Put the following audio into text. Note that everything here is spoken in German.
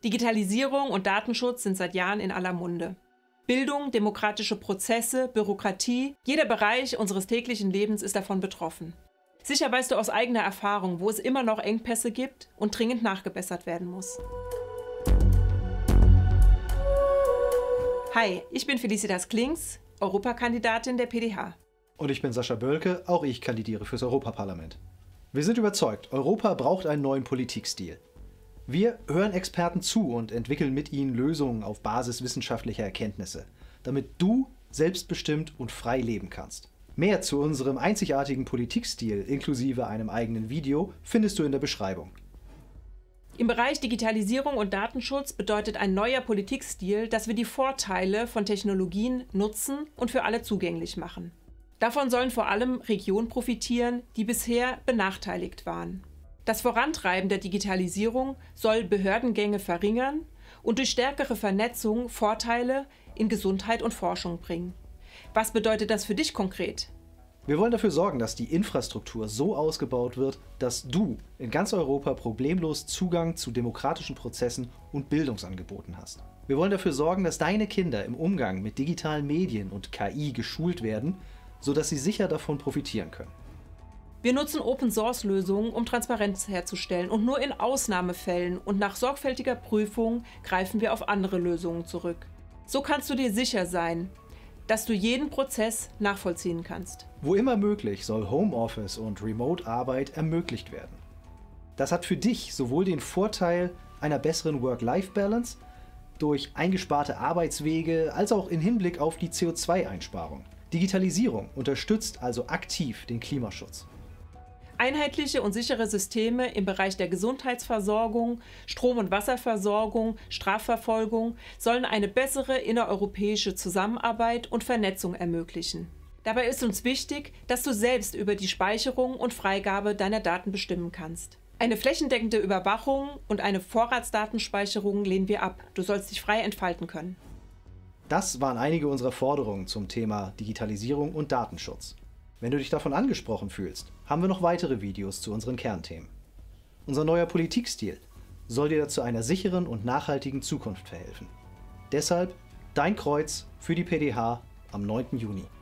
Digitalisierung und Datenschutz sind seit Jahren in aller Munde. Bildung, demokratische Prozesse, Bürokratie, jeder Bereich unseres täglichen Lebens ist davon betroffen. Sicher weißt du aus eigener Erfahrung, wo es immer noch Engpässe gibt und dringend nachgebessert werden muss. Hi, ich bin Felicitas Klinks, Europakandidatin der PDH. Und ich bin Sascha Bölke, auch ich kandidiere fürs Europaparlament. Wir sind überzeugt, Europa braucht einen neuen Politikstil. Wir hören Experten zu und entwickeln mit ihnen Lösungen auf Basis wissenschaftlicher Erkenntnisse, damit du selbstbestimmt und frei leben kannst. Mehr zu unserem einzigartigen Politikstil inklusive einem eigenen Video findest du in der Beschreibung. Im Bereich Digitalisierung und Datenschutz bedeutet ein neuer Politikstil, dass wir die Vorteile von Technologien nutzen und für alle zugänglich machen. Davon sollen vor allem Regionen profitieren, die bisher benachteiligt waren. Das Vorantreiben der Digitalisierung soll Behördengänge verringern und durch stärkere Vernetzung Vorteile in Gesundheit und Forschung bringen. Was bedeutet das für dich konkret? Wir wollen dafür sorgen, dass die Infrastruktur so ausgebaut wird, dass du in ganz Europa problemlos Zugang zu demokratischen Prozessen und Bildungsangeboten hast. Wir wollen dafür sorgen, dass deine Kinder im Umgang mit digitalen Medien und KI geschult werden, sodass sie sicher davon profitieren können. Wir nutzen Open-Source-Lösungen, um Transparenz herzustellen, und nur in Ausnahmefällen und nach sorgfältiger Prüfung greifen wir auf andere Lösungen zurück. So kannst du dir sicher sein, dass du jeden Prozess nachvollziehen kannst. Wo immer möglich soll Homeoffice und Remote-Arbeit ermöglicht werden. Das hat für dich sowohl den Vorteil einer besseren Work-Life-Balance durch eingesparte Arbeitswege als auch im Hinblick auf die CO2-Einsparung. Digitalisierung unterstützt also aktiv den Klimaschutz. Einheitliche und sichere Systeme im Bereich der Gesundheitsversorgung, Strom- und Wasserversorgung, Strafverfolgung sollen eine bessere innereuropäische Zusammenarbeit und Vernetzung ermöglichen. Dabei ist uns wichtig, dass du selbst über die Speicherung und Freigabe deiner Daten bestimmen kannst. Eine flächendeckende Überwachung und eine Vorratsdatenspeicherung lehnen wir ab. Du sollst dich frei entfalten können. Das waren einige unserer Forderungen zum Thema Digitalisierung und Datenschutz. Wenn du dich davon angesprochen fühlst, haben wir noch weitere Videos zu unseren Kernthemen. Unser neuer Politikstil soll dir zu einer sicheren und nachhaltigen Zukunft verhelfen. Deshalb dein Kreuz für die PDH am 9. Juni.